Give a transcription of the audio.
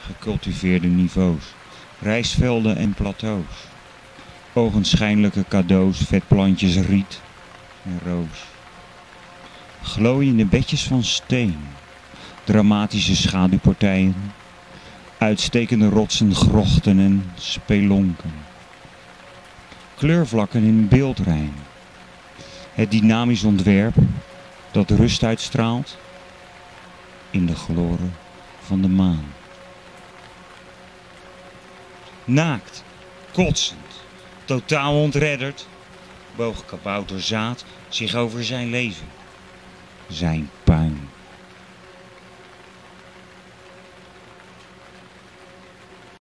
gecultiveerde niveaus, rijstvelden en plateaus. Ogenschijnlijke cadeaus, vetplantjes, riet en roos. Glooiende bedjes van steen, dramatische schaduwpartijen, uitstekende rotsen, grochten en spelonken. Kleurvlakken in beeldrijm. Het dynamisch ontwerp dat rust uitstraalt in de glorie van de maan. Naakt, kotsend, totaal ontredderd, boog kabouter Zaad zich over zijn leven, zijn